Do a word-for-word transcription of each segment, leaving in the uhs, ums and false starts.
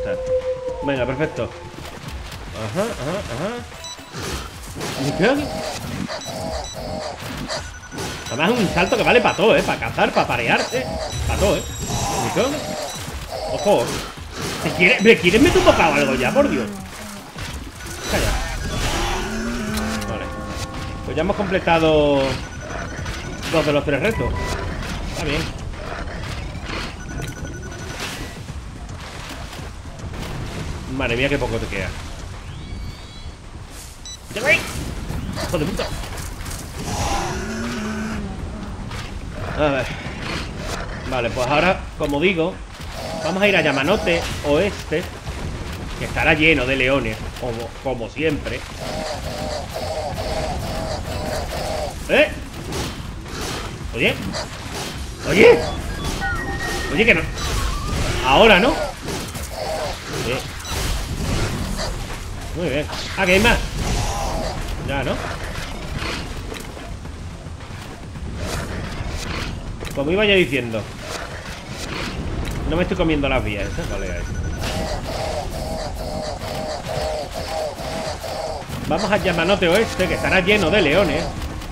gustar. Venga, perfecto. Ajá, ajá, ajá. ¿Y qué? Además es un salto que vale para todo, ¿eh? Para cazar, para parearse. Para todo, ¿eh? ¿Y qué? Ojo. ¿Te quiere, ¿Me quieres meter un bocado o algo ya, por Dios? Calla. Vale. Pues ya hemos completado dos de los tres retos. Está bien. Madre mía, qué poco te queda. ¡Ya voy! ¡Hijo de puta! A ver. Vale, pues ahora, como digo, vamos a ir a Yamanote Oeste, que estará lleno de leones, como, como siempre. ¿Eh? Oye. Oye. Oye, que no. Ahora, ¿no? Sí. Muy bien. Ah, que hay más. Ya, ¿no? Como iba ya diciendo, no me estoy comiendo las vías, ¿eh? Vale, ahí. Vamos al Yamanote Oeste, que estará lleno de leones.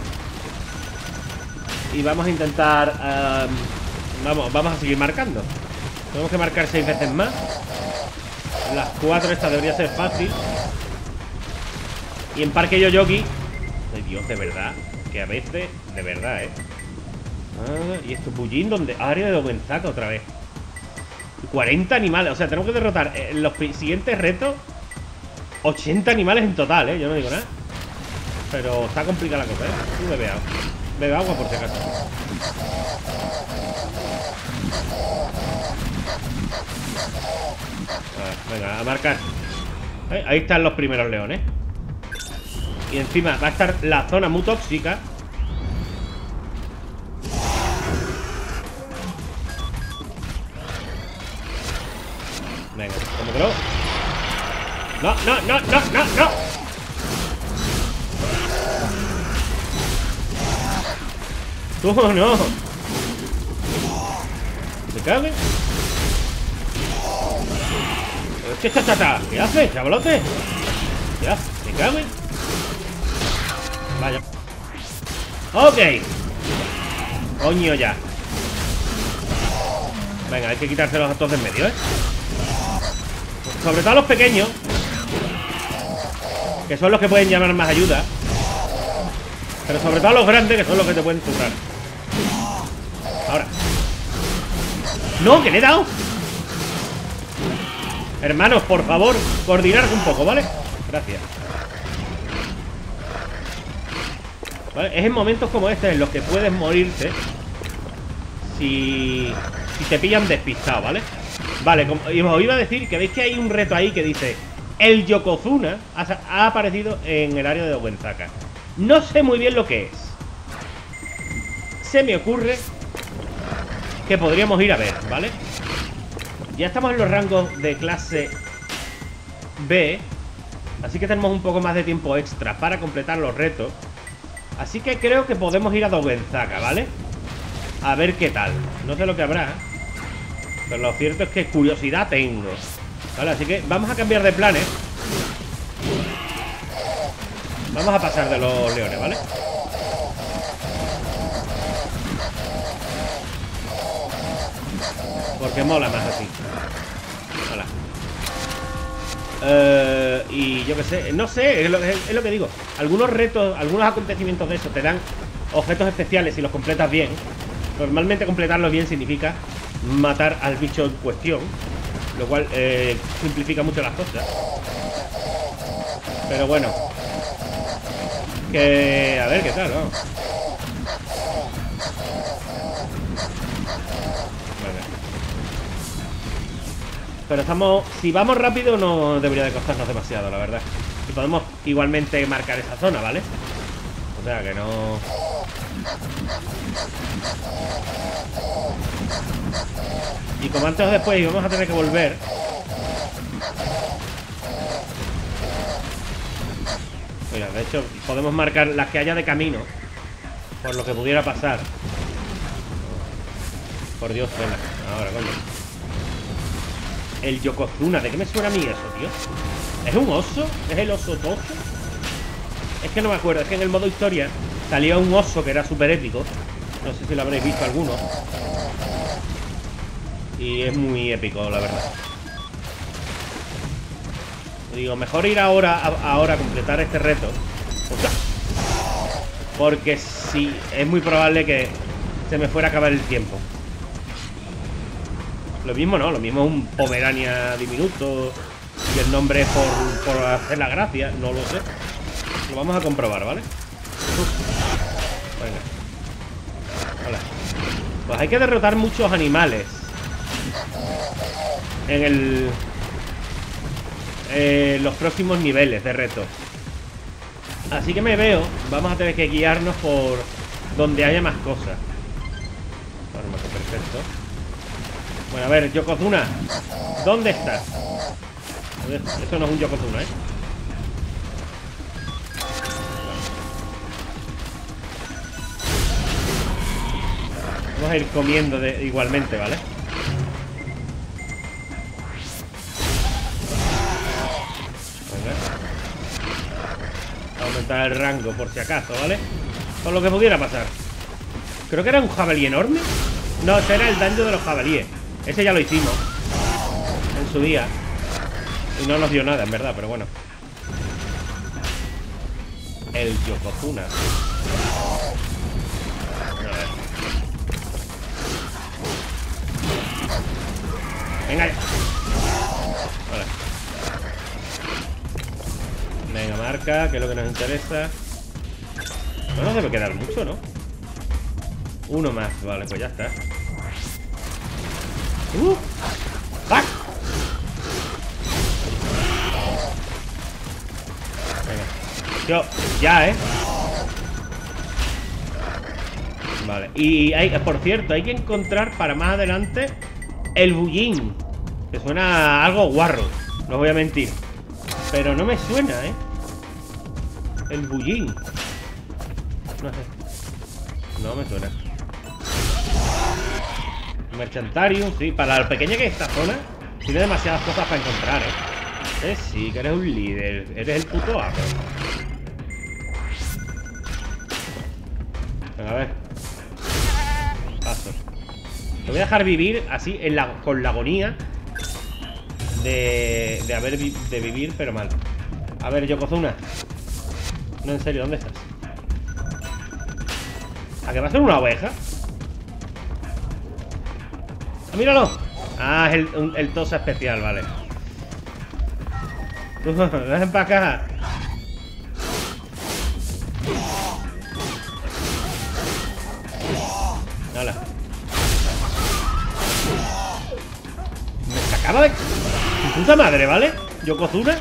Y vamos a intentar um, Vamos, vamos a seguir marcando. Tenemos que marcar seis veces más. Las cuatro estas debería ser fácil. Y en Parque Yoyogi, ay Dios, de verdad, que a veces, de verdad, eh ah, y esto, Bullín, donde área de Ogenzaka otra vez. cuarenta animales, o sea, tenemos que derrotar en los siguientes retos ochenta animales en total, eh. Yo no digo nada. Pero está complicada la cosa, eh. Tú bebe agua. Bebe agua por si acaso. A ver, venga, a marcar. ¿Eh? Ahí están los primeros leones. Y encima va a estar la zona muy tóxica. Venga, cómetelo. No, no, no, no, no, no. Tú no. ¿Me cabe? ¿Qué está, está, está? ¿Qué hace, chavalote? ¿Qué hace? ¿Me cabe? Vaya. Ok. Coño ya. Venga, hay que quitarse los actos de en medio, ¿eh? Sobre todo a los pequeños, que son los que pueden llamar más ayuda. Pero sobre todo a los grandes, que son los que te pueden zurrar. Ahora. No, que le he dado. Hermanos, por favor, coordinar un poco, ¿vale? Gracias. ¿Vale? Es en momentos como este en los que puedes morirte Si, si te pillan despistado, ¿vale? Vale, como os iba a decir que veis que hay un reto ahí que dice: el Yokozuna ha, ha aparecido en el área de Ogenzaka. No sé muy bien lo que es. Se me ocurre que podríamos ir a ver, ¿vale? Ya estamos en los rangos de clase B, así que tenemos un poco más de tiempo extra para completar los retos. Así que creo que podemos ir a Ogenzaka, ¿vale? A ver qué tal. No sé lo que habrá, pero lo cierto es que curiosidad tengo. Vale, así que vamos a cambiar de planes. Vamos a pasar de los leones, ¿vale? Porque mola más así. Hola. Uh, y yo qué sé, no sé, es lo, es, es lo que digo. Algunos retos, algunos acontecimientos de eso te dan objetos especiales si los completas bien. Normalmente completarlos bien significa matar al bicho en cuestión, lo cual eh, simplifica mucho las cosas. Pero bueno, que a ver qué tal, ¿no? Pero estamos... Si vamos rápido no debería de costarnos demasiado, la verdad. Y podemos igualmente marcar esa zona, ¿vale? O sea que no... Y como antes o después vamos a tener que volver. Mira, de hecho podemos marcar las que haya de camino, por lo que pudiera pasar. Por Dios, venga, ahora, coño. El Yokozuna, ¿de qué me suena a mí eso, tío? ¿Es un oso? ¿Es el oso toso? Es que no me acuerdo, es que en el modo historia salía un oso que era súper épico. No sé si lo habréis visto alguno. Y es muy épico, la verdad. Digo, mejor ir ahora a, ahora a completar este reto. O sea, porque si es muy probable que se me fuera a acabar el tiempo. Lo mismo no, lo mismo es un Pomerania diminuto y el nombre es por, por hacer la gracia, no lo sé. Lo vamos a comprobar, ¿vale? Venga. Hola. Pues hay que derrotar muchos animales en el... Eh, los próximos niveles de reto. Así que me veo, vamos a tener que guiarnos por donde haya más cosas. Fármaco, perfecto. Bueno, a ver, Yokozuna, ¿dónde estás? Eso no es un Yokozuna, ¿eh? Vamos a ir comiendo de, igualmente, ¿vale? Aumentar el rango por si acaso, ¿vale? Por lo que pudiera pasar. Creo que era un jabalí enorme. No, ese era el daño de los jabalíes. Ese ya lo hicimos en su día y no nos dio nada, en verdad, pero bueno. El Yokozuna. A ver. Venga ya. Vale. Venga, marca, que es lo que nos interesa. No nos debe quedar mucho, ¿no? Uno más, vale, pues ya está. ¡Uh! ¡Fuck! Venga. Yo, ya, ¿eh? Vale, y hay, por cierto, hay que encontrar para más adelante el bullín, que suena a algo guarro, no os voy a mentir. Pero no me suena, ¿eh? El bullín. No sé. No me suena. Merchantarium, sí. Para lo pequeña que es esta zona, tiene demasiadas cosas para encontrar, ¿eh? Eh, sí, que eres un líder. Eres el puto amo. Venga, a ver. Paso. Te voy a dejar vivir así en la, con la agonía de, de haber vi, de vivir, pero mal. A ver, Yokozuna. No, en serio, ¿dónde estás? ¿A qué va a ser una oveja? ¡Ah, míralo! Ah, es el, un, el tosa especial, vale. Ven para acá. Hola. Me sacaba de... ¡Mi puta madre!, ¿vale? Yokozuna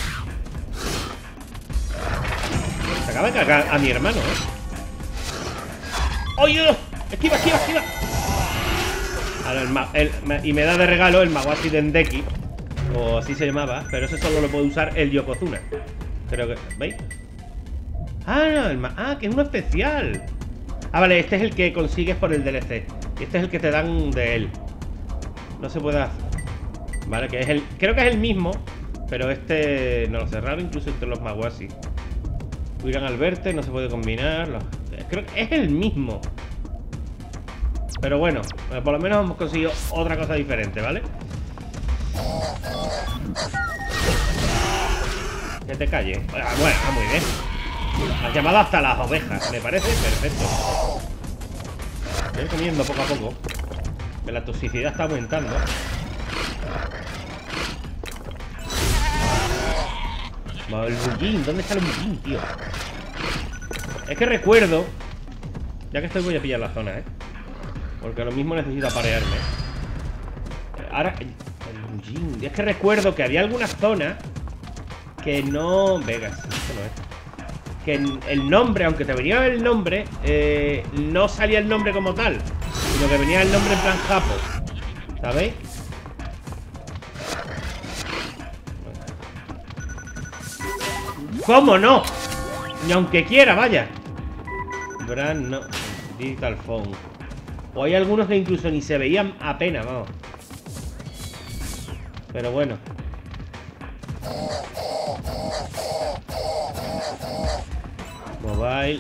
se acaba de cagar a mi hermano, ¿eh? ¡Oye! ¡Esquiva, esquiva, esquiva! Ahora el, ma el me y me da de regalo el Mawashi Dendeki, o así se llamaba, pero eso solo lo puede usar el Yokozuna. Creo que... ¿veis? Ah, no, el ma ah, que es uno especial. Ah, vale, este es el que consigues por el D L C. Y este es el que te dan de él. No se puede hacer. Vale, que es el... creo que es el mismo, pero este... no lo sé, raro incluso entre los Mawashi. Huirán al verte, no se puede combinar. Los... creo que es el mismo. Pero bueno, por lo menos hemos conseguido otra cosa diferente, ¿vale? Que te calles. Bueno, muy bien. Has llamado hasta las ovejas, me parece perfecto. Voy comiendo poco a poco, que la toxicidad está aumentando. El bullín, ¿dónde está el bullín, tío? Es que recuerdo... ya que estoy voy a pillar la zona, ¿eh? Porque lo mismo necesito aparearme. Ahora... el bullín... es que recuerdo que había algunas zonas que no... Vegas, esto no es. Que el nombre, aunque te venía el nombre, eh, no salía el nombre como tal, sino que venía el nombre en plan japo. ¿Sabéis? ¿Cómo no? Ni aunque quiera, vaya. Brand no. Digital phone. O hay algunos que incluso ni se veían apenas, vamos. Pero bueno. Mobile.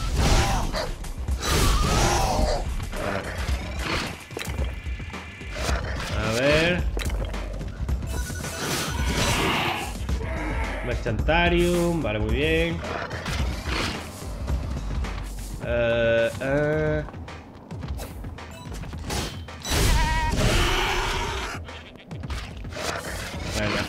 A ver. Merchantarium. Vale, muy bien. Uh, uh. Venga.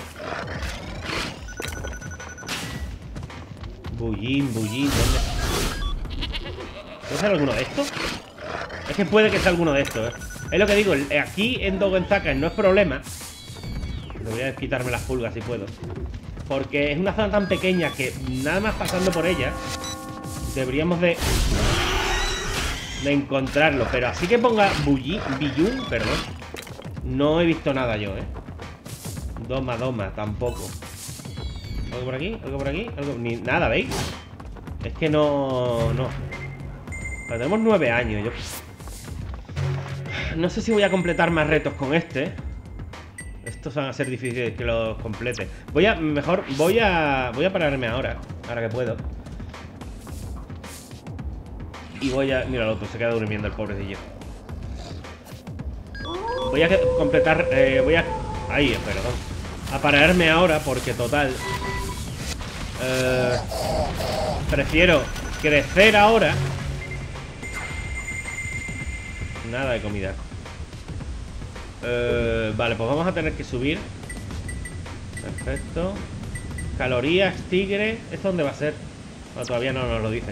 Bullín, bullín, ¿dónde? ¿Puede ser alguno de estos? Es que puede que sea alguno de estos, ¿eh? Es lo que digo, aquí en Dogenzaka no es problema. Voy a quitarme las pulgas si puedo. Porque es una zona tan pequeña que nada más pasando por ella deberíamos de... de encontrarlo. Pero así que ponga Bullín, Billun, perdón. No he visto nada yo, ¿eh? Doma, doma, tampoco. ¿Algo por aquí? ¿Algo por aquí? ¿Algo? Ni nada, ¿veis? Es que no... no. Pero tenemos nueve años. Yo... no sé si voy a completar más retos con este. Estos van a ser difíciles que los complete. Voy a... mejor... Voy a... Voy a pararme ahora. Ahora que puedo. Y voy a... Mira, el otro se queda durmiendo, el pobrecillo. Voy a completar... Eh, voy a... Ahí, perdón. A pararme ahora porque total... Eh, prefiero crecer ahora. Nada de comida. Eh, vale, pues vamos a tener que subir. Perfecto. Calorías, tigre. ¿Esto dónde va a ser? No, todavía no nos lo dicen.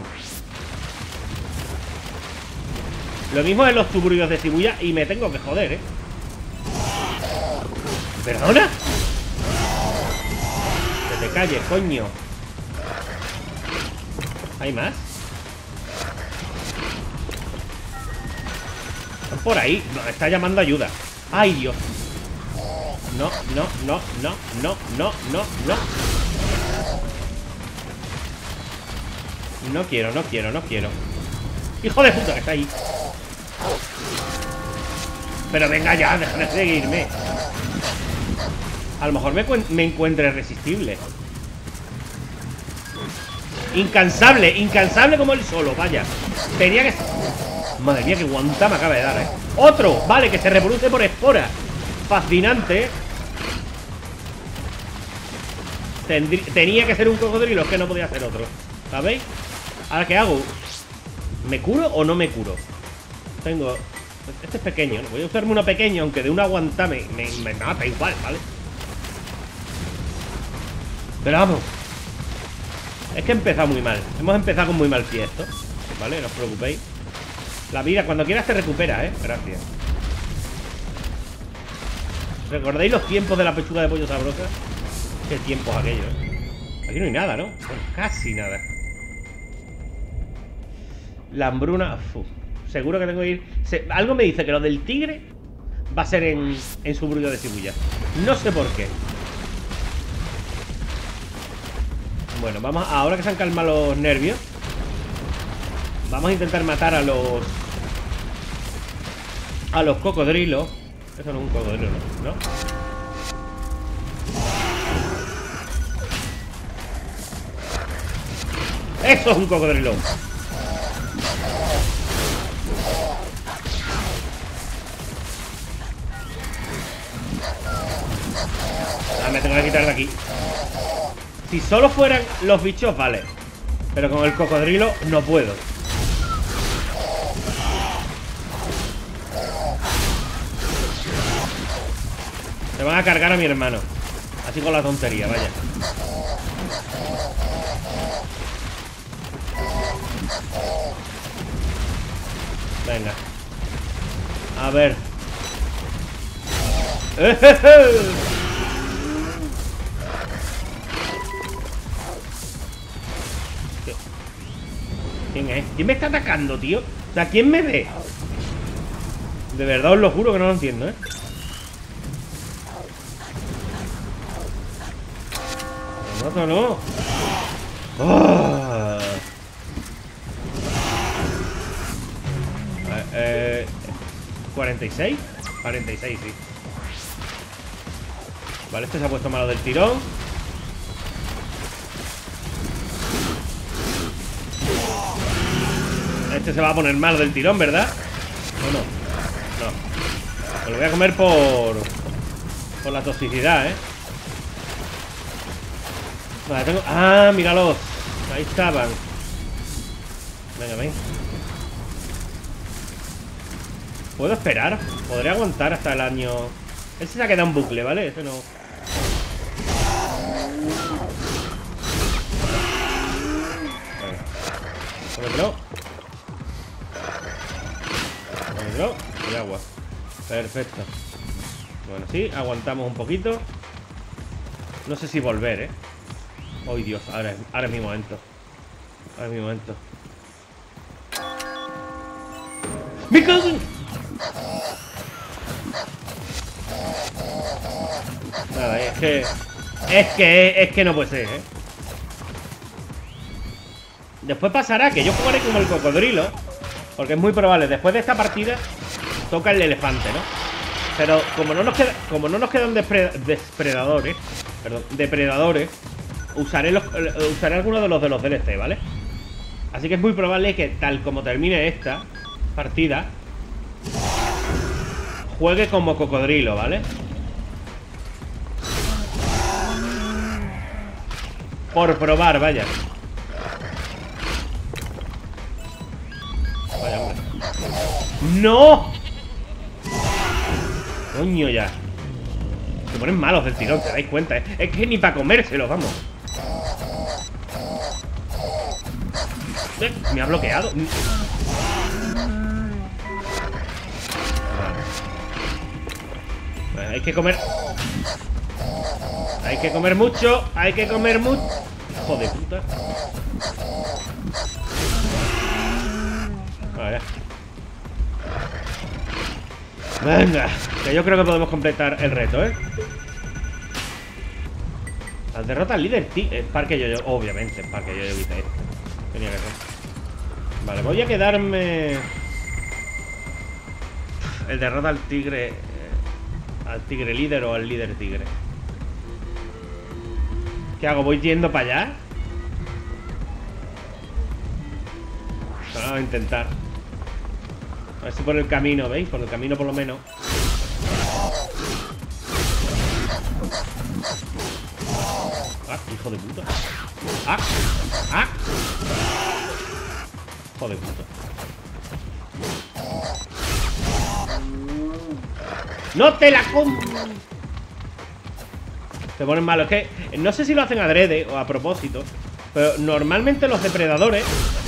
Lo mismo en los suburbios de Shibuya. Y me tengo que joder, ¿eh? ¿Perdona? Que te calles, coño. ¿Hay más? Están por ahí. Nos está llamando ayuda. ¡Ay, Dios! No, no, no, no, no, no, no, no. No quiero, no quiero, no quiero. ¡Hijo de puta! Que está ahí. Pero venga ya, déjame de seguirme. A lo mejor me, me encuentre irresistible. Incansable, incansable como él solo, vaya. Tenía que... Madre mía, qué guanta me acaba de dar, eh. ¡Otro! Vale, que se reproduce por espora. Fascinante. Tendrí... Tenía que ser un cocodrilo, es que no podía ser otro. ¿Sabéis? ¿Ahora qué hago? ¿Me curo o no me curo? Tengo... Este es pequeño, ¿no? Voy a usarme uno pequeño, aunque de un aguantame me, me mata igual, ¿vale? Pero vamos. Es que he empezado muy mal. Hemos empezado con muy mal pie esto. ¿Vale? No os preocupéis. La vida, cuando quieras te recupera, ¿eh? Gracias. ¿Recordáis los tiempos de la pechuga de pollo sabrosa? Qué tiempos aquellos, ¿eh? Aquí no hay nada, ¿no? Bueno, casi nada. La hambruna... Uf, seguro que tengo que ir... Se... Algo me dice que lo del tigre va a ser en, en suburbio de Shibuya. No sé por qué. Bueno, vamos... Ahora que se han calmado los nervios, vamos a intentar matar a los... A los cocodrilos. Eso no es un cocodrilo, ¿no? ¿No? ¡Eso es un cocodrilo! Ah, me tengo que quitar de aquí. Si solo fueran los bichos, vale. Pero con el cocodrilo no puedo. Se van a cargar a mi hermano. Así con la tontería, vaya. Venga. A ver. ¿Quién es? ¿Quién me está atacando, tío? O sea, ¿quién me ve? De verdad os lo juro que no lo entiendo, ¿eh? No, no. Oh. Eh, eh, ¿cuarenta y seis? cuarenta y seis, sí. Vale, este se ha puesto malo del tirón. Este se va a poner malo del tirón, ¿verdad? ¿O no? No. Me lo voy a comer por... por la toxicidad, ¿eh? Vale, tengo... ¡Ah, míralos! Ahí estaban. Venga, ven. ¿Puedo esperar? ¿Podré aguantar hasta el año...? Ese se ha quedado en bucle, ¿vale? Ese no... Venga. Cómetelo. Cómetelo. Y agua. Perfecto. Bueno, sí, aguantamos un poquito. No sé si volver, ¿eh? ¡Ay, Dios! Ahora es, ahora es mi momento. Ahora es mi momento. ¡Me cago en... Nada, es que... Es que... Es que no puede ser, ¿eh? Después pasará que yo jugaré como el cocodrilo, porque es muy probable. Después de esta partida toca el elefante, ¿no? Pero como no nos, queda, como no nos quedan despre, depredadores, perdón, depredadores, usaré, los, usaré algunos de los de los D L C, ¿vale? Así que es muy probable que tal como termine esta partida, juegue como cocodrilo, ¿vale? Por probar, vaya. Vaya, hombre. ¡No! Coño, ya. Se ponen malos del tirón, te dais cuenta, ¿eh? Es que ni para comérselos, vamos. ¿Eh? Me ha bloqueado. Bueno, hay que comer. Hay que comer mucho. Hay que comer mucho. Hijo de puta. Vale. Venga, que yo creo que podemos completar el reto, ¿eh? Las derrotas al líder tigre. Parque yo, yo, obviamente, parque yo, yo evité esto. Tenía que ser. Vale, voy a quedarme. El derrota al tigre. Eh, al tigre líder o al líder tigre. ¿Qué hago? ¿Voy yendo para allá? Vamos a intentar. A ver si por el camino, ¿veis? Por el camino por lo menos. Ah, hijo de puta. Ah, ah. Hijo de puta. ¡No te la com! Se ponen malos. Es que no sé si lo hacen adrede o a propósito, pero normalmente los depredadores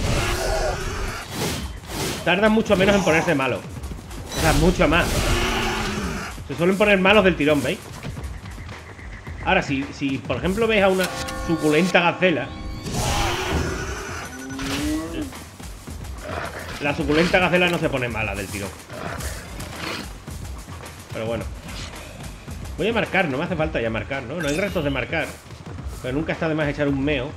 tardan mucho menos en ponerse malos. O sea, mucho más. Se suelen poner malos del tirón, ¿veis? Ahora, si, si por ejemplo veis a una suculenta gacela, la suculenta gacela no se pone mala del tirón. Pero bueno. Voy a marcar, no me hace falta ya marcar, ¿no? No hay restos de marcar. Pero nunca está de más echar un meo.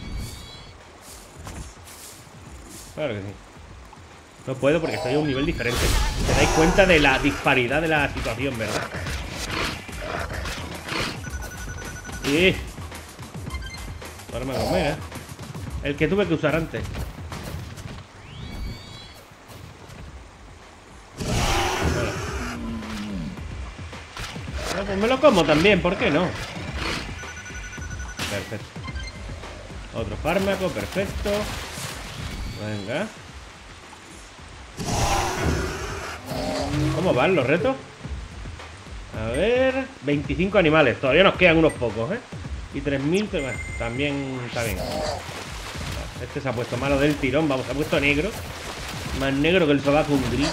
Claro que sí. No puedo porque estoy a un nivel diferente. Te dais cuenta de la disparidad de la situación, ¿verdad? Y... ahora me voy a comer, ¿eh? El que tuve que usar antes. Bueno. Bueno, pues me lo como también, ¿por qué no? Perfecto. Otro fármaco, perfecto. Venga. ¿Cómo van los retos? A ver... veinticinco animales. Todavía nos quedan unos pocos, ¿eh? Y tres mil... Bueno, también está bien. Este se ha puesto malo del tirón. Vamos, se ha puesto negro. Más negro que el sobaco un grillo.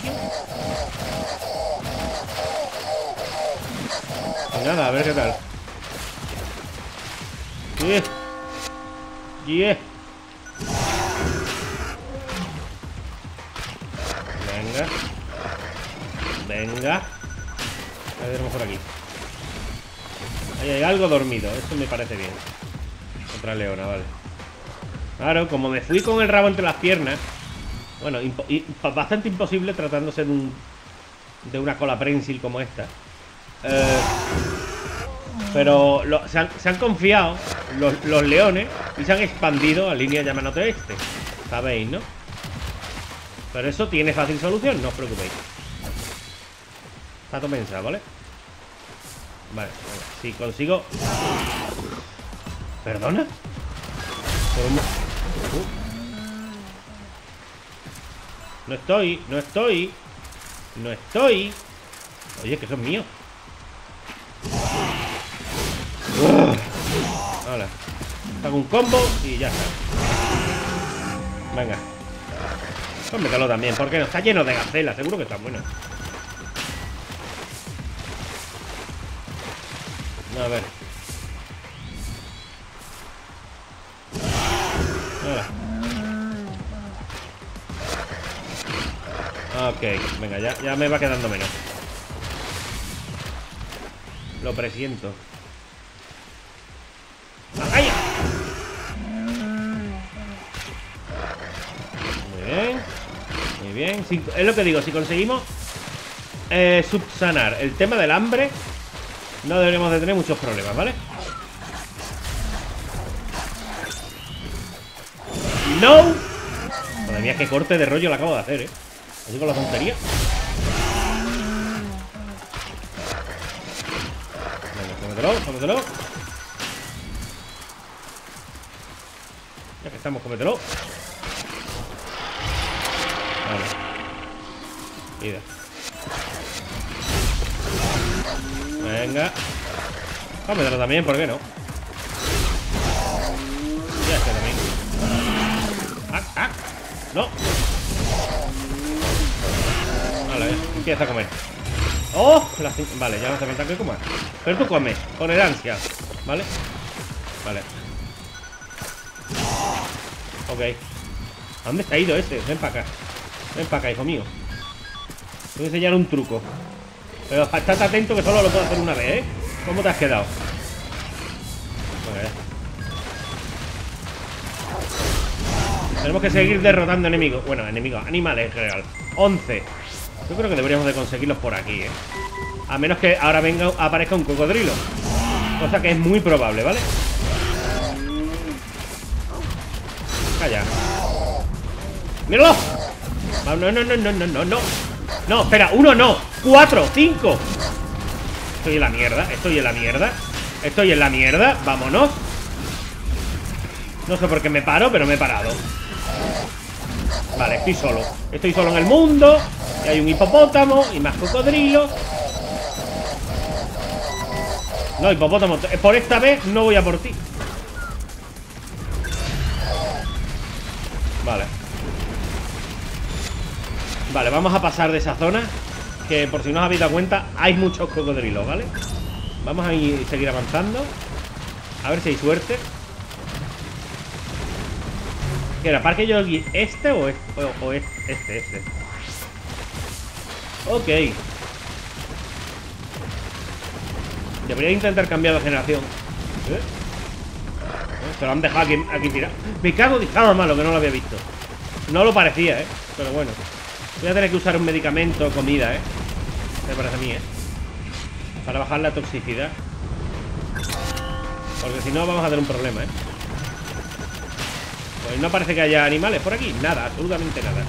Y nada, a ver qué tal. Yeah. Yeah. Venga. Venga. A ver, por aquí. Ahí hay algo dormido. Eso me parece bien. Otra leona, vale. Claro, como me fui con el rabo entre las piernas. Bueno, impo y bastante imposible tratándose de un... de una cola prensil como esta. Eh... Pero lo, se, han, se han confiado los, los leones y se han expandido a línea Yamanote Este. Sabéis, ¿no? Pero eso tiene fácil solución, no os preocupéis. Está todo pensado, ¿vale? Vale, venga. Si consigo... ¿Perdona? ¿Cómo? Uh. No estoy, no estoy No estoy Oye, que son míos. uh. Hola. Hago un combo y ya está. Venga. Cómetelo también, porque no está lleno de gacelas. Seguro que está bueno. A ver. Hola. Ok, venga, ya, ya me va quedando menos. Lo presiento. ¡Ay! Muy bien. Muy bien. Si, es lo que digo, si conseguimos eh, subsanar el tema del hambre, no deberíamos de tener muchos problemas, ¿vale? ¡No! Madre mía, qué corte de rollo le acabo de hacer, ¿eh? Así con la tontería. Venga, cómetelo, cómetelo. Ya que estamos, cómetelo. Vale. Vida. Venga. Cómetelo también, ¿por qué no? Ya este también. ¡Ah! ¡Ah! ¡No! Vale, empieza a comer. ¡Oh! La... Vale, ya no hace falta que comas. Pero tú comes, con el ansia. ¿Vale? Vale. Ok. ¿A dónde se ha ido ese? Ven para acá. Ven para acá, hijo mío. Te voy a enseñar un truco. Pero estate atento que solo lo puedo hacer una vez, ¿eh? ¿Cómo te has quedado? Bueno, ya. Tenemos que seguir derrotando enemigos. Bueno, enemigos, animales en general. once. Yo creo que deberíamos de conseguirlos por aquí, ¿eh? A menos que ahora venga, aparezca un cocodrilo. Cosa que es muy probable, ¿vale? Calla. ¡Míralo! No, no, no, no, no, no, no, no. No, espera, uno no. Cuatro, cinco. Estoy en la mierda, estoy en la mierda. Estoy en la mierda, vámonos. No sé por qué me paro, pero me he parado. Vale, estoy solo. Estoy solo en el mundo. Y hay un hipopótamo y más cocodrilos. No, hipopótamo, por esta vez no voy a por ti. Vale. Vale, vamos a pasar de esa zona. Que por si no os habéis dado cuenta, hay muchos cocodrilos, ¿vale? Vamos a ir, seguir avanzando. A ver si hay suerte. ¿Qué era? ¿Parque Yogi este o este? O, o este, este, este. Ok. Debería intentar cambiar de generación. ¿Eh? Se lo han dejado aquí, aquí tirado. Me cago de nada malo que no lo había visto. No lo parecía, ¿eh? Pero bueno. Voy a tener que usar un medicamento o comida, ¿eh? Me parece a mí, ¿eh? Para bajar la toxicidad. Porque si no vamos a tener un problema, ¿eh? Pues no parece que haya animales por aquí. Nada, absolutamente nada.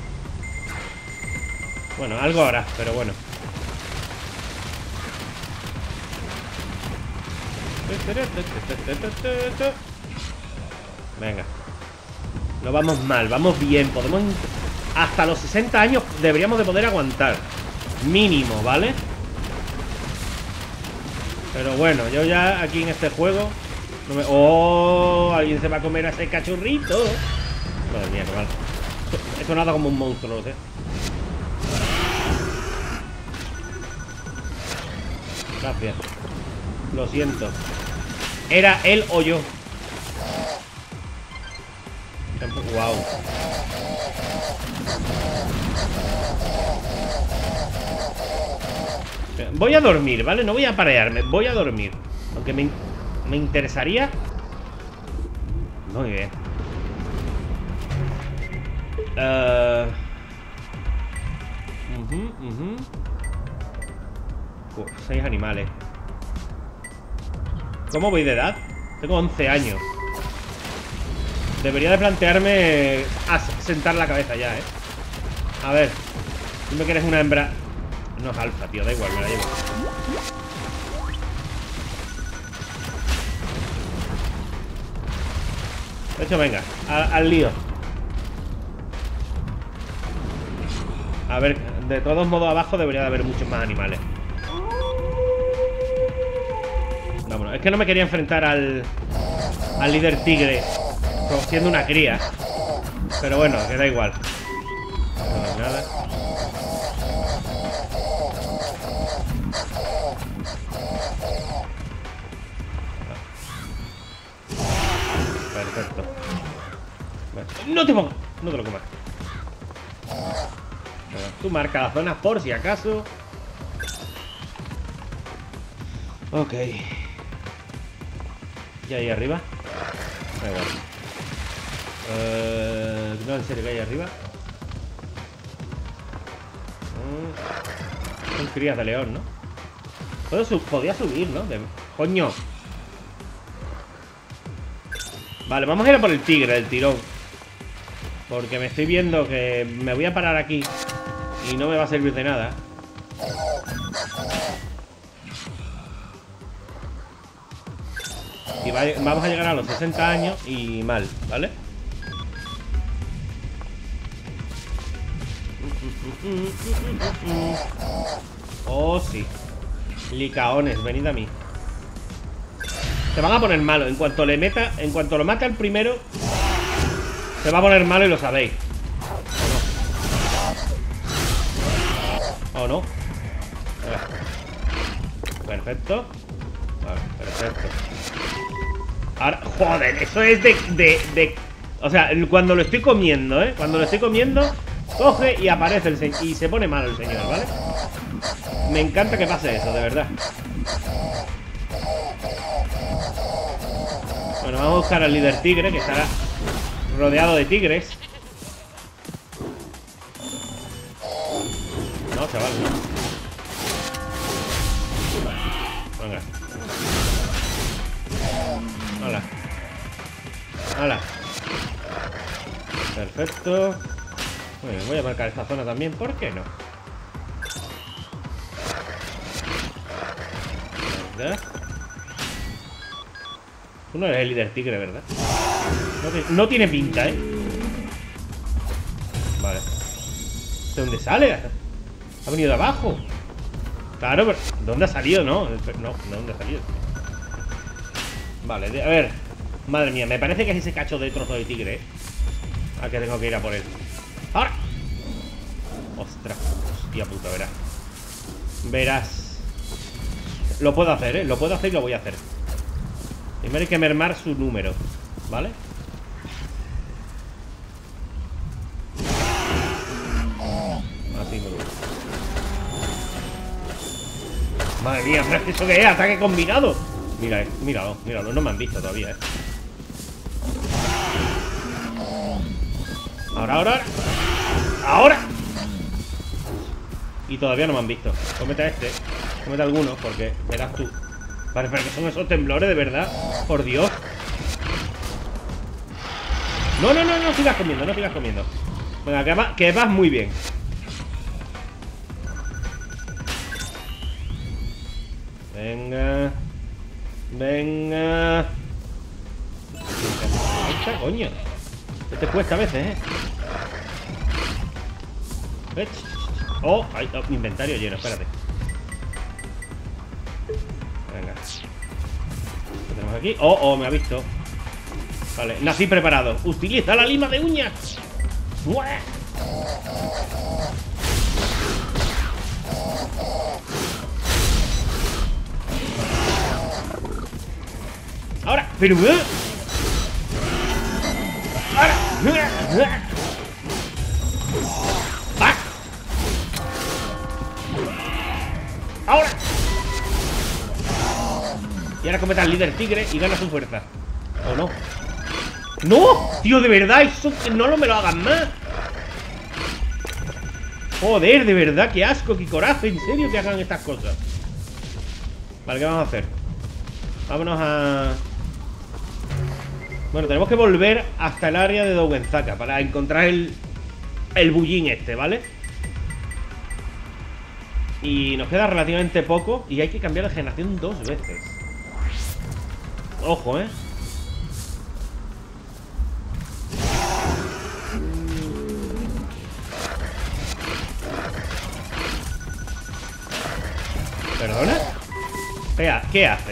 Bueno, algo habrá, pero bueno. Venga. No vamos mal, vamos bien. Podemos... Hasta los sesenta años deberíamos de poder aguantar. Mínimo, ¿vale? Pero bueno, yo ya aquí en este juego no me... ¡Oh! Alguien se va a comer a ese cachorrito. Madre mía, qué mal. Esto nada como un monstruo, ¿no sé? Gracias. Lo siento. Era él o yo. Wow. Voy a dormir, ¿vale? No voy a parearme, voy a dormir. Aunque me, me interesaría. Muy bien. Uh... Uh-huh, uh-huh. Uf, seis animales. ¿Cómo voy de edad? Tengo once años. Debería de plantearme sentar la cabeza ya, ¿eh? A ver. Dime que eres una hembra. No es alfa, tío, da igual, me la llevo. De hecho, venga, al, al lío. A ver, de todos modos abajo debería de haber muchos más animales. Vámonos, es que no me quería enfrentar al Al líder tigre siendo una cría. Pero bueno, que da igual. No es nada. Perfecto. No te pongas, no te lo comas. Bueno, tú marca la zona por si acaso. Ok. ¿Y ahí arriba? Da igual. Uh, no, en serio, que hay arriba. Mm. Son crías de león, ¿no? ¿Puedo sub Podía subir, ¿no? De coño. Vale, vamos a ir a por el tigre, el tirón. Porque me estoy viendo que me voy a parar aquí y no me va a servir de nada. Y va, vamos a llegar a los sesenta años y mal, ¿vale? Oh, sí. Licaones, venid a mí. Se van a poner malo. En cuanto le meta, en cuanto lo mate al primero, se va a poner malo y lo sabéis. ¿O no? ¿O no? Perfecto. Vale, perfecto. Ahora, joder, eso es de, de, de... O sea, cuando lo estoy comiendo, ¿eh? Cuando lo estoy comiendo, coge y aparece el señor. Y se pone malo el señor, ¿vale? Me encanta que pase eso, de verdad. Bueno, vamos a buscar al líder tigre, que estará rodeado de tigres. No, chaval, no. Venga. Hala. Hala. Perfecto. Bueno, voy a marcar esta zona también, ¿por qué no? ¿Verdad? Tú no eres el líder tigre, ¿verdad? No, te, no tiene pinta, ¿eh? Vale. ¿De dónde sale? Ha venido de abajo. Claro, pero ¿de dónde ha salido? No, no, ¿de dónde ha salido? Vale, de, a ver. Madre mía, me parece que es ese cacho de trozo de tigre, ¿eh? A que tengo que ir a por él. ¡Ahora! Ostras, hostia puta, verás. Verás. Lo puedo hacer, ¿eh? Lo puedo hacer y lo voy a hacer. Primero hay que mermar su número, ¿vale? Así me gusta. Madre mía, ¿pero eso qué es? ¡Ataque combinado! Mira, eh, míralo, míralo, no me han visto todavía, ¿eh? Ahora, ahora, ahora. Y todavía no me han visto. Cómete a este, cómete a algunos, porque verás tú. Vale, pero que son esos temblores, de verdad. Por Dios. No, no, no, no sigas comiendo, no sigas comiendo. Venga, que, va, que vas muy bien. Venga. Venga. Esta, coño. ¿Qué te cuesta a veces, eh? Oh, hay oh, mi inventario lleno, espérate. Venga. ¿Qué tenemos aquí? Oh, oh, me ha visto. Vale, nací preparado. Utiliza la lima de uñas. ¡Muah! Ahora, pero... Ahora. ¡Ah! Ahora. Y ahora cometa al líder tigre y gana su fuerza. ¿O no? ¡No! Tío, de verdad, eso que no lo me lo hagan más. Joder, de verdad, qué asco, qué coraje. En serio que hagan estas cosas. Vale, ¿qué vamos a hacer? Vámonos a... Bueno, tenemos que volver hasta el área de Dogenzaka para encontrar el... El bullín este, ¿vale? Y nos queda relativamente poco. Y hay que cambiar de generación dos veces. Ojo, ¿eh? ¿Perdona? ¿Qué, ha ¿qué hace?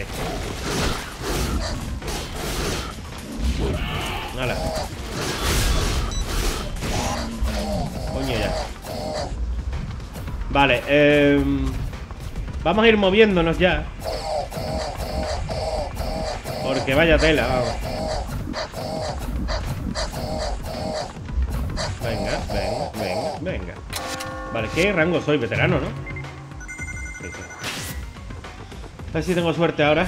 Hala. Coño ya. Vale, eh, vamos a ir moviéndonos ya. Porque vaya tela, vamos. Venga, venga, venga, venga. Vale, ¿qué rango soy? Veterano, ¿no? Sí, sí. A ver si tengo suerte ahora.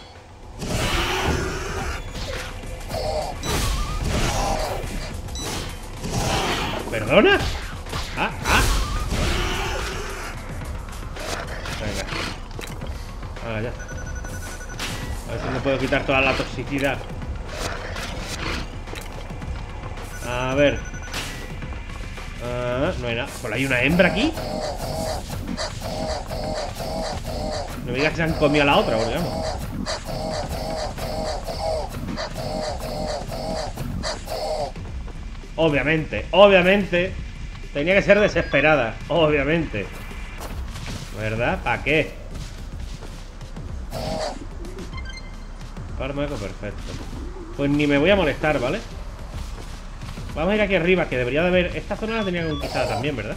¿Perdona? Ah, ah. Venga. Ahora ya. A ver si me puedo quitar toda la toxicidad. A ver. Ah, no hay nada. ¿Por ahí hay una hembra aquí? No me digas que se han comido a la otra, porque vamos. Obviamente, obviamente. Tenía que ser desesperada, obviamente. ¿Verdad? ¿Para qué? Fármaco perfecto. Pues ni me voy a molestar, ¿vale? Vamos a ir aquí arriba, que debería de haber... Esta zona la tenía conquistada también, ¿verdad?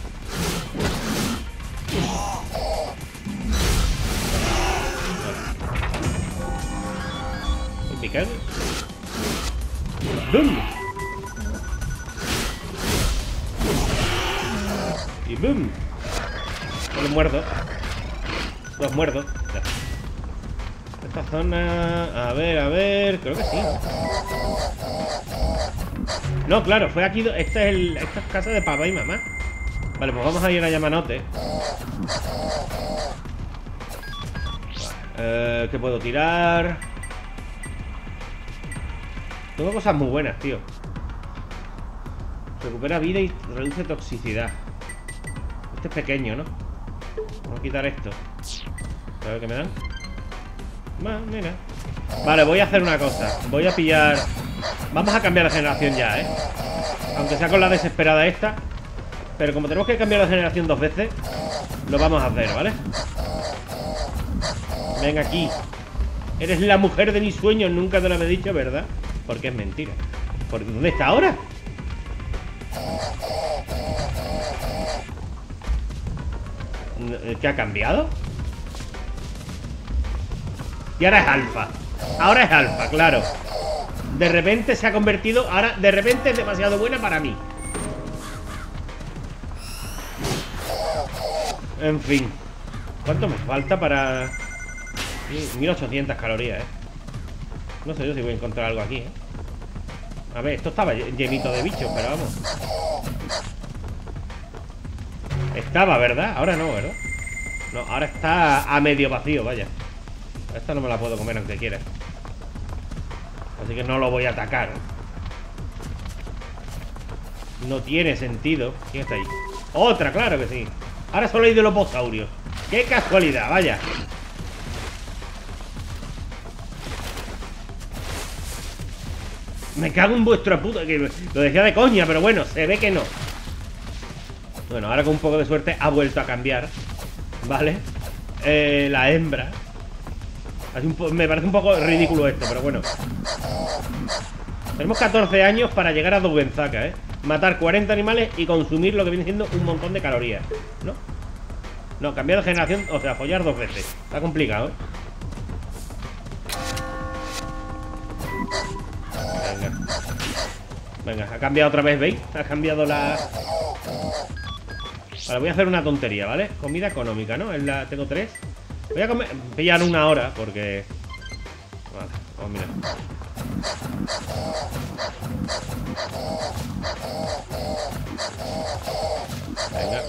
¿Me cago? ¡Bum! Y ¡bum! Los muertos. Los muertos. Ya. Esta zona... A ver, a ver... Creo que sí. No, claro, fue aquí... Esta es, el... Esta es casa de papá y mamá. Vale, pues vamos a ir a Yamanote. Eh, ¿Qué puedo tirar? Tengo cosas muy buenas, tío. Recupera vida y reduce toxicidad. Este es pequeño, ¿no? Vamos a quitar esto. A ver qué me dan. Va, mira. Vale, voy a hacer una cosa. Voy a pillar... Vamos a cambiar de generación ya, ¿eh? Aunque sea con la desesperada esta. Pero como tenemos que cambiar de generación dos veces, lo vamos a hacer, ¿vale? Venga aquí. Eres la mujer de mis sueños. Nunca te lo había dicho, ¿verdad? Porque es mentira. ¿Por dónde está ahora? ¿Qué ha cambiado? Y ahora es alfa. Ahora es alfa, claro. De repente se ha convertido... Ahora, de repente es demasiado buena para mí. En fin. ¿Cuánto me falta para...? mil ochocientas calorías, eh. No sé yo si voy a encontrar algo aquí, eh. A ver, esto estaba llenito de bichos, pero vamos. Estaba, ¿verdad? Ahora no, ¿verdad? No, ahora está a medio vacío, vaya. Esta no me la puedo comer aunque quiera. Así que no lo voy a atacar. No tiene sentido. ¿Quién está ahí? ¡Otra! Claro que sí. Ahora solo hay de los bosaurios. ¡Qué casualidad! Vaya. Me cago en vuestra puta. Que lo decía de coña, pero bueno, se ve que no. Bueno, ahora con un poco de suerte ha vuelto a cambiar. ¿Vale? Eh, la hembra. Un me parece un poco ridículo esto, pero bueno. Tenemos catorce años para llegar a Dogenzaka, ¿eh? Matar cuarenta animales y consumir lo que viene siendo un montón de calorías, ¿no? No, cambiar de generación, o sea, follar dos veces. Está complicado, ¿eh? Venga. Venga, ha cambiado otra vez, ¿veis? Ha cambiado la... Vale, voy a hacer una tontería, ¿vale? Comida económica, ¿no? Es la... Tengo tres. Voy a comer... pillar una hora, porque... Vale, vamos, mira. Venga.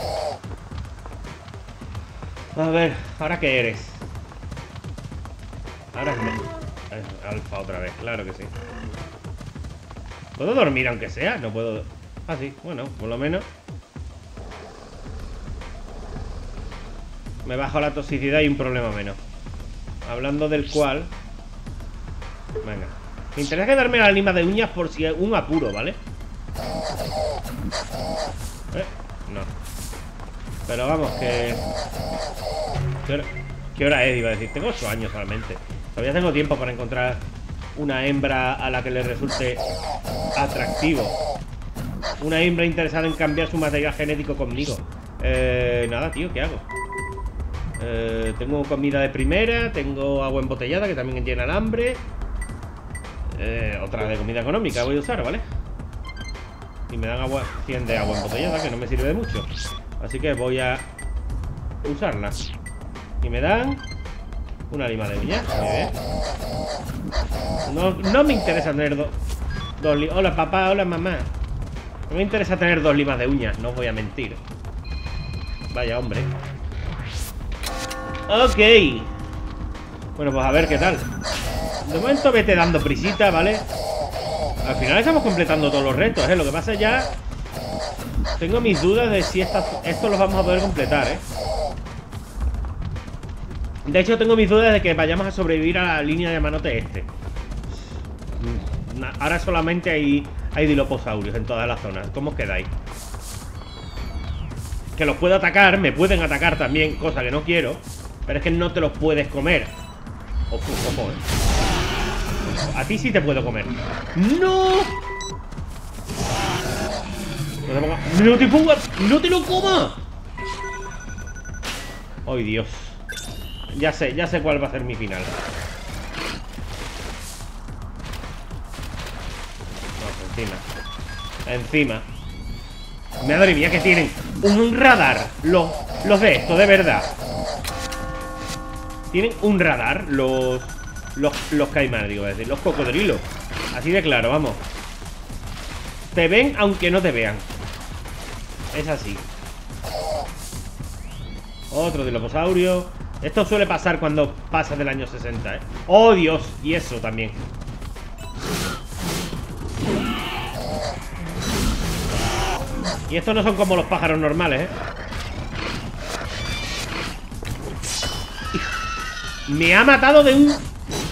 A ver, ¿ahora qué eres? Ahora es me... es alfa otra vez, claro que sí. ¿Puedo dormir aunque sea? No puedo... Ah, sí, bueno, por lo menos me bajo la toxicidad y un problema menos. Hablando del cual... Venga. Me interesa quedarme la lima de uñas por si hay un apuro, ¿vale? ¿Eh? No. Pero vamos, que... ¿Qué hora, ¿Qué hora es? Iba a decir, tengo ocho años solamente. Todavía tengo tiempo para encontrar una hembra a la que le resulte atractivo. Una hembra interesada en cambiar su material genético conmigo. Eh, nada, tío, ¿qué hago? Eh, tengo comida de primera, tengo agua embotellada que también llena el hambre. Eh, otra de comida económica voy a usar, ¿vale? Y me dan agua, cien de agua embotellada, que no me sirve de mucho. Así que voy a usarla. Y me dan una lima de uñas. Muy bien. No, no me interesa tener dos dos limas. Hola papá, hola mamá. No me interesa tener dos limas de uñas, no os voy a mentir. Vaya hombre. Ok. Bueno, pues a ver qué tal. De momento vete dando prisita, ¿vale? Al final estamos completando todos los retos, ¿eh? Lo que pasa ya... Tengo mis dudas de si esta, estos los vamos a poder completar, ¿eh? De hecho, tengo mis dudas de que vayamos a sobrevivir a la línea de manote este. Ahora solamente hay, hay diloposaurios en todas las zonas. ¿Cómo os quedáis? Que los puedo atacar, me pueden atacar también, cosa que no quiero. Pero es que no te los puedes comer. Ojo, ojo, eh. A ti sí te puedo comer. ¡No! ¡No te pongas! ¡No te lo comas! ¡Ay, Dios! Ya sé, ya sé cuál va a ser mi final. No, encima. Encima. Madre mía, que tienen un radar. Los, los de esto, de verdad. Tienen un radar. Los... Los, los caimanes, digo, es decir, los cocodrilos. Así de claro, vamos. Te ven aunque no te vean. Es así. Otro diloposaurio. Esto suele pasar cuando pasas del año sesenta, ¿eh? ¡Oh, Dios! Y eso también. Y estos no son como los pájaros normales, ¿eh? Me ha matado de un...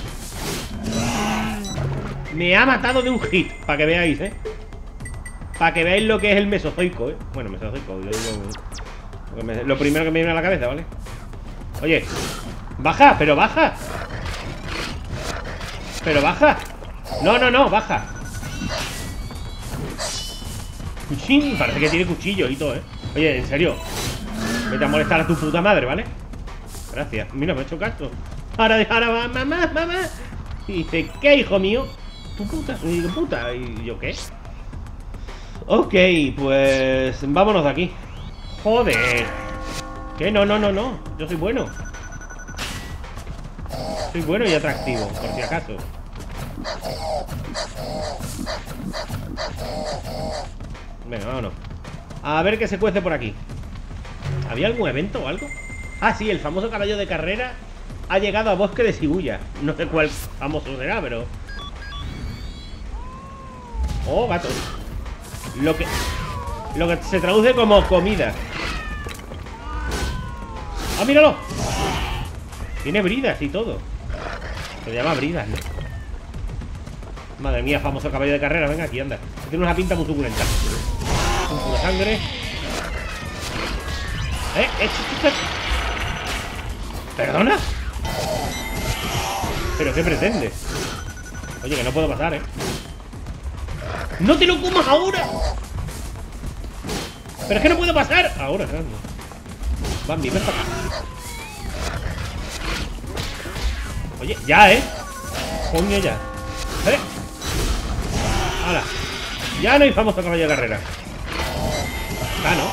Me ha matado de un hit. Para que veáis, ¿eh? Para que veáis lo que es el mesozoico, ¿eh? Bueno, mesozoico, yo digo... Me, lo primero que me viene a la cabeza, ¿vale? Oye, baja, pero baja. Pero baja. No, no, no, baja. Sí, parece que tiene cuchillo y todo, ¿eh? Oye, en serio, vete a molestar a tu puta madre, ¿vale? Gracias. Mira, me ha hecho caso. Ahora, ahora va, mamá, mamá. Y dice, ¿qué, hijo mío? Tu puta, y tu puta. ¿Y yo qué? Ok, pues vámonos de aquí. Joder. ¿Qué? No, no, no, no. Yo soy bueno. Soy bueno y atractivo, por si acaso. Venga, vámonos. A ver qué se cuece por aquí. ¿Había algún evento o algo? Ah, sí, el famoso caballo de carrera ha llegado a Bosque de Shibuya. No sé cuál famoso será, pero... Oh, gatos. Lo que... Lo que se traduce como comida. ¡Ah, míralo! Tiene bridas y todo. Se llama bridas, ¿no? Madre mía, famoso caballo de carrera. Venga, aquí, anda. Tiene una pinta muy suculenta. Un poco de sangre. ¿Eh? ¿Eh? ¿Perdona? ¿Pero qué pretende? Oye, que no puedo pasar, ¿eh? ¡No te lo comas ahora! ¡Pero es que no puedo pasar! Ahora, claro. Bambi, ven para acá. Oye, ya, ¿eh? Coño, ya. ¿Eh? ¡Hala! Ya no hay famoso caballo de carrera. Está, ¿no?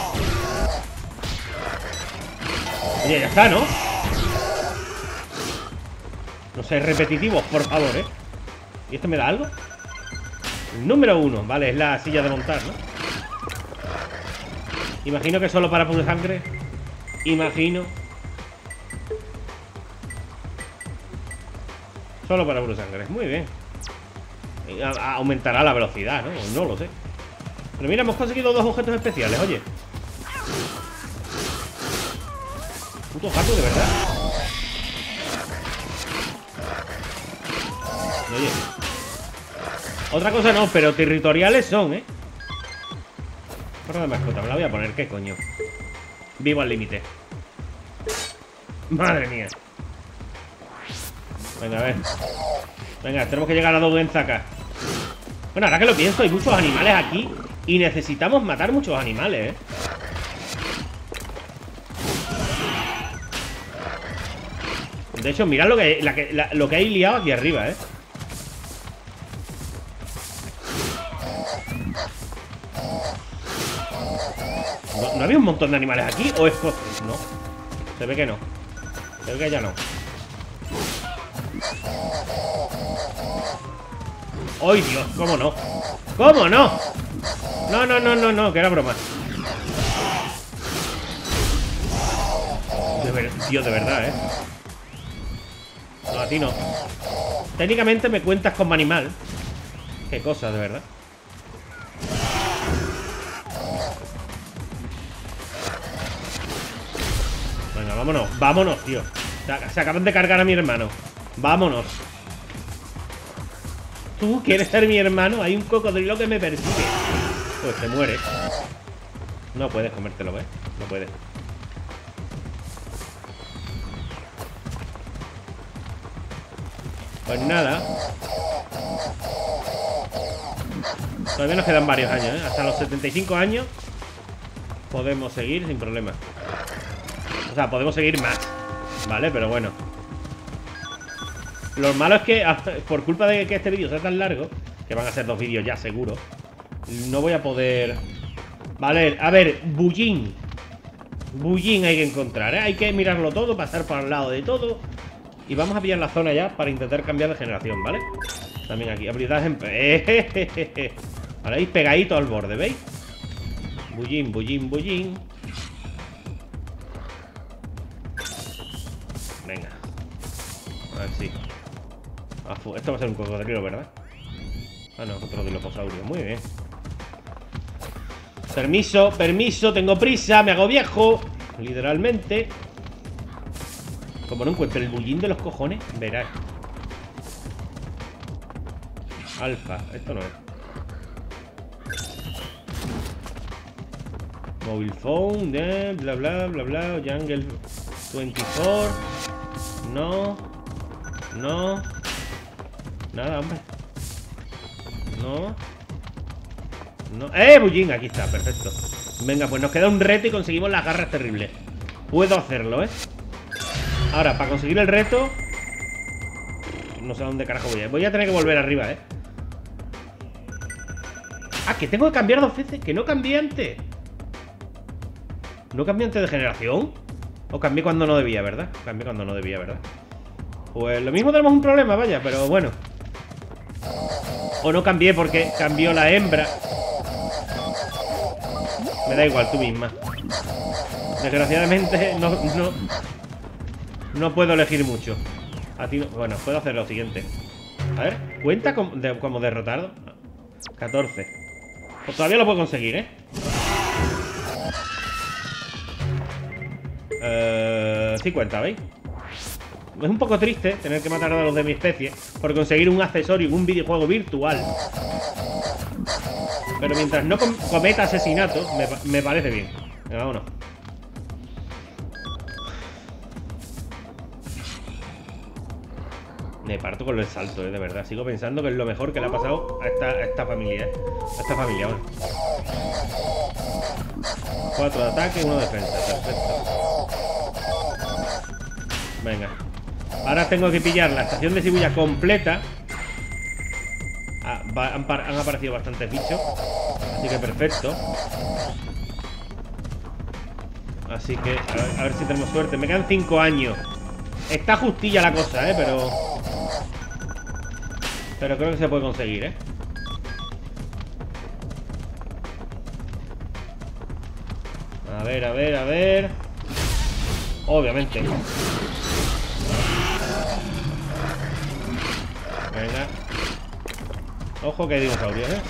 Oye, ya está, ¿no? No sé, repetitivos, por favor, ¿eh? ¿Y esto me da algo? Número uno, vale, es la silla de montar, ¿no? Imagino que solo para pura sangre. Imagino. Solo para puro sangre. Muy bien. A a aumentará la velocidad, ¿no? No lo sé. Pero mira, hemos conseguido dos objetos especiales, oye. Puto jato, de verdad. Oye. Otra cosa no, pero territoriales son, ¿eh? Perro de mascota, me la voy a poner, ¿qué coño? Vivo al límite. Madre mía. Venga, a ver. Venga, tenemos que llegar a Dogenzaka. Bueno, ahora que lo pienso, hay muchos animales aquí y necesitamos matar muchos animales, ¿eh? De hecho, mirad lo que, la que, la, lo que hay liado aquí arriba, ¿eh? ¿No, ¿No había un montón de animales aquí? ¿O es cosa? No. Se ve que no. Se ve que ya no. ¡Ay, Dios! ¿Cómo no? ¿Cómo no? No, no, no, no, no, que era broma. De ver... Dios, de verdad, ¿eh? No, a ti no. Técnicamente me cuentas como animal. Qué cosa, de verdad. Venga, vámonos, vámonos, tío. Se acaban de cargar a mi hermano. Vámonos. ¿Tú quieres ser mi hermano? Hay un cocodrilo que me persigue. Pues te muere. No puedes comértelo, ¿ves? No puedes. Pues nada. Todavía nos quedan varios años, ¿eh? Hasta los setenta y cinco años podemos seguir sin problema. O sea, podemos seguir más, ¿vale? Pero bueno. Lo malo es que, por culpa de que este vídeo sea tan largo, que van a ser dos vídeos ya seguro, no voy a poder... Vale, a ver, Bullín. Bullín hay que encontrar, ¿eh? Hay que mirarlo todo, pasar por al lado de todo. Y vamos a pillar la zona ya para intentar cambiar de generación, ¿vale? También aquí, habilidades en... Eh, Ahora ahí pegadito al borde, ¿veis? Bullín, bullín, bullín. Venga. A ver si... Esto va a ser un cocodrilo, ¿verdad? Ah, no, otro diloposaurio. Muy bien. Permiso, permiso, tengo prisa, me hago viejo. Literalmente. Como no encuentro el bullín de los cojones, verás. Alfa, esto no es. Mobile phone, eh, bla bla bla bla. Jungle veinticuatro. No. No. Nada, hombre. No. No. ¡Eh, bullín! Aquí está, perfecto. Venga, pues nos queda un reto y conseguimos las garras terribles. Puedo hacerlo, ¿eh? Ahora, para conseguir el reto, no sé a dónde carajo voy a ir. Voy a tener que volver arriba, ¿eh? Ah, que tengo que cambiar dos veces. Que no cambié antes. ¿No cambié antes de generación? O cambié cuando no debía, ¿verdad? Cambié cuando no debía, ¿verdad? Pues lo mismo tenemos un problema, vaya, pero bueno. O no cambié porque cambió la hembra. Me da igual, tú misma. Desgraciadamente no, no, no puedo elegir mucho. A ti no, bueno, puedo hacer lo siguiente. A ver, ¿cuenta como, de, como derrotado? catorce. Pues todavía lo puedo conseguir, ¿eh? Eh, sí cuenta, ¿veis? Es un poco triste tener que matar a los de mi especie por conseguir un accesorio en un videojuego virtual. Pero mientras no com cometa asesinatos, me, me parece bien. Venga, vámonos. Me parto con el salto, eh, de verdad. Sigo pensando que es lo mejor que le ha pasado a esta, a esta familia, eh. A esta familia, bueno. Cuatro de ataque, uno de defensa. Perfecto. Venga. Ahora tengo que pillar la estación de Shibuya completa. Ah, va, han, han aparecido bastantes bichos. Así que perfecto. Así que a ver, a ver si tenemos suerte. Me quedan cinco años. Está justilla la cosa, eh, pero... Pero creo que se puede conseguir, eh. A ver, a ver, a ver. Obviamente. Venga. Ojo que hay dinosaurios, ¿eh?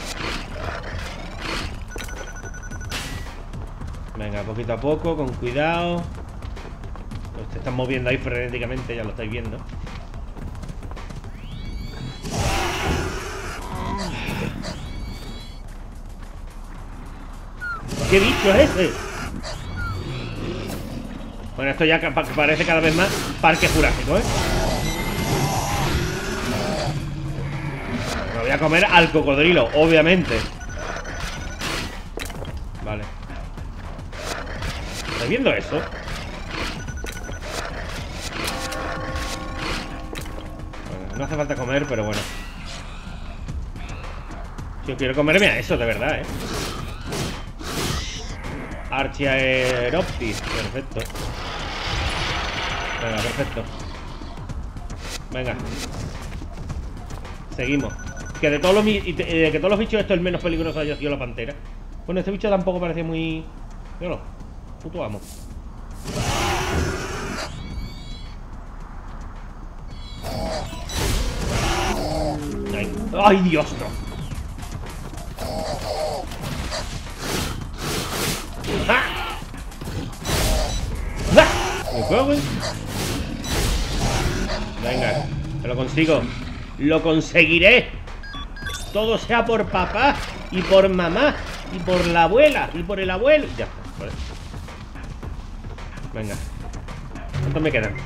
Venga, poquito a poco, con cuidado. Pues te están moviendo ahí frenéticamente, ya lo estáis viendo. ¿Qué bicho es ese? Bueno, esto ya parece cada vez más Parque Jurásico, ¿eh? Me voy a comer al cocodrilo, obviamente. Vale. ¿Estáis viendo eso? Bueno, no hace falta comer, pero bueno. Yo quiero comerme a eso, de verdad, ¿eh? Archaeopsis, perfecto. Venga, perfecto. Venga. Seguimos. Que de todos los, de que todos los bichos esto el menos peligroso haya sido la pantera. Bueno, este bicho tampoco parecía muy... Míralo, puto amo. Ay, ay, Dios, no. ¡Ah! ¡Ah! ¿Me juego, güey? Venga, que lo consigo. Lo conseguiré. Todo sea por papá y por mamá y por la abuela y por el abuelo. Ya está, vale. Venga. ¿Cuántos me quedan?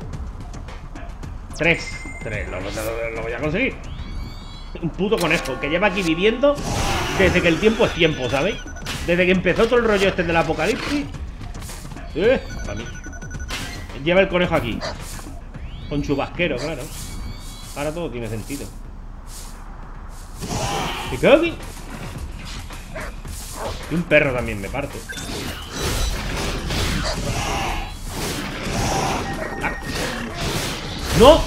Tres. Tres, lo, lo, lo voy a conseguir. Un puto conejo que lleva aquí viviendo desde que el tiempo es tiempo, ¿sabéis? Desde que empezó todo el rollo este del apocalipsis. Eh, para mí. Lleva el conejo aquí. Con chubasquero, claro. Ahora todo tiene sentido. ¿Qué quedó aquí? Y un perro también me parte. ¡Ah! ¡No!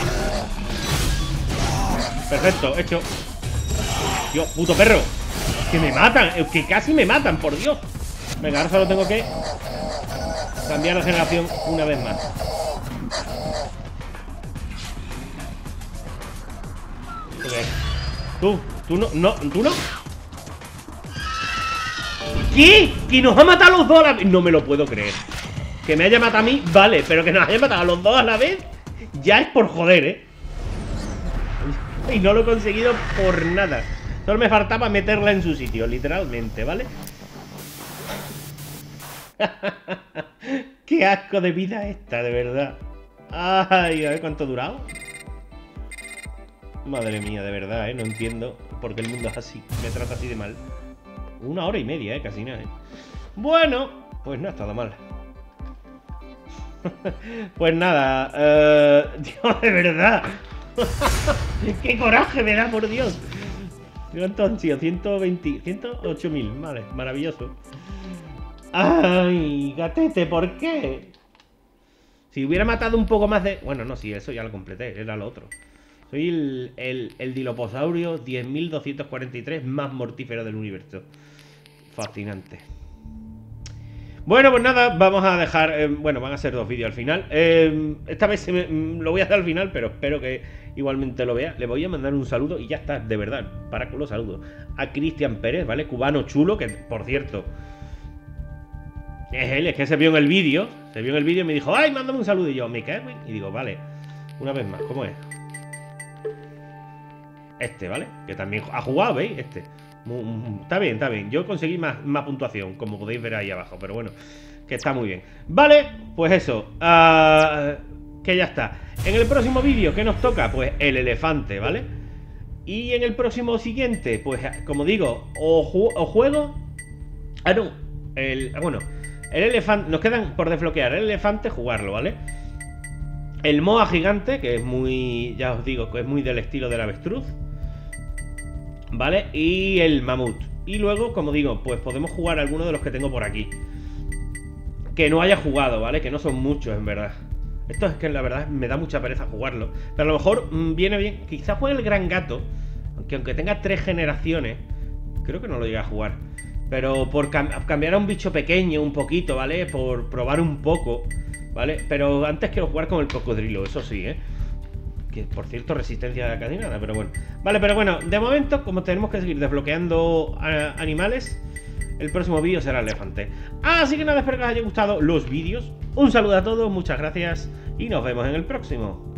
Perfecto, hecho. Dios, puto perro. Que me matan, que casi me matan, por Dios. Venga, ahora solo tengo que cambiar la generación una vez más. Okay. Tú, tú no, no, tú no. ¿Qué? ¿Que nos ha matado a los dos a la vez? No me lo puedo creer. Que me haya matado a mí, vale, pero que nos haya matado a los dos a la vez, ya es por joder, ¿eh? Y no lo he conseguido por nada. Solo me faltaba meterla en su sitio, literalmente, ¿vale? Qué asco de vida esta, de verdad. Ay, a ver cuánto ha durado. Madre mía, de verdad, ¿eh? No entiendo por qué el mundo es así, me trata así de mal. Una hora y media, ¿eh? Casi nada, ¿eh? Bueno, pues no ha estado mal. Pues nada, eh... Dios, de verdad. ¡Qué coraje me da, por Dios! ¿Cuánto han sido? ciento veinte, ciento ocho mil, vale, maravilloso. ¡Ay, gatete! ¿Por qué? Si hubiera matado un poco más de... Bueno, no, sí, eso ya lo completé, era lo otro. Soy el, el, el Diloposaurio diez mil doscientos cuarenta y tres más mortífero del universo. Fascinante. Bueno, pues nada, vamos a dejar... Eh, bueno, van a ser dos vídeos al final. Eh, esta vez se me, lo voy a hacer al final, pero espero que igualmente lo vea. Le voy a mandar un saludo y ya está, de verdad, para con los saludos. A Cristian Pérez, ¿vale? Cubano chulo, que por cierto... Es él, es que se vio en el vídeo. Se vio en el vídeo y me dijo, ¡ay, mándame un saludo! Y yo, me cago. Y digo, vale, una vez más, ¿cómo es? Este, ¿vale? Que también ha jugado, ¿veis? Este. Muy, muy, está bien, está bien. Yo conseguí más, más puntuación, como podéis ver ahí abajo. Pero bueno, que está muy bien. Vale, pues eso. Uh, que ya está. En el próximo vídeo, ¿qué nos toca? Pues el elefante, ¿vale? Y en el próximo siguiente, pues como digo, o, ju o juego... Ah, no. El, bueno, el elefante... Nos quedan por desbloquear el elefante, jugarlo, ¿vale? El moa gigante, que es muy... Ya os digo, que es muy del estilo del avestruz, ¿vale? Y el mamut. Y luego, como digo, pues podemos jugar algunos de los que tengo por aquí, que no haya jugado, ¿vale? Que no son muchos, en verdad. Esto es que la verdad me da mucha pereza jugarlo. Pero a lo mejor mmm, viene bien. Quizás juegue el gran gato, aunque aunque tenga tres generaciones, creo que no lo llegue a jugar. Pero por cam cambiar a un bicho pequeño un poquito, ¿vale? Por probar un poco, ¿vale? Pero antes quiero jugar con el cocodrilo, eso sí, ¿eh? Que, por cierto, resistencia casi nada, pero bueno. Vale, pero bueno, de momento, como tenemos que seguir desbloqueando a, animales, el próximo vídeo será el elefante. Así que nada, espero que os haya gustado los vídeos. Un saludo a todos, muchas gracias y nos vemos en el próximo.